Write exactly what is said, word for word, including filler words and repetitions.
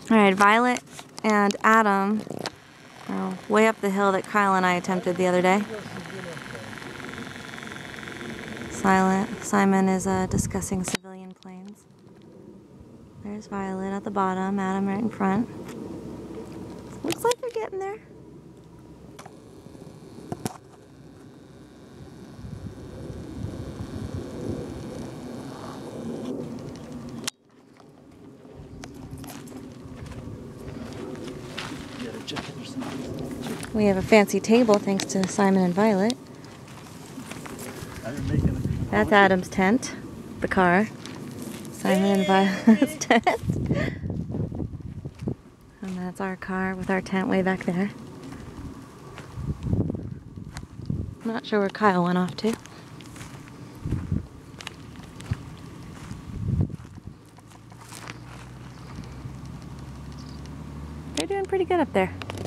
Alright, Violet and Adam are way up the hill that Kyle and I attempted the other day. Silent. Simon is uh, discussing civilian planes. There's Violet at the bottom, Adam right in front. Looks like they're getting there. We have a fancy table thanks to Simon and Violet. That's Adam's tent, the car. Simon and Violet's tent. And that's our car with our tent way back there. I'm not sure where Kyle went off to. They're doing pretty good up there.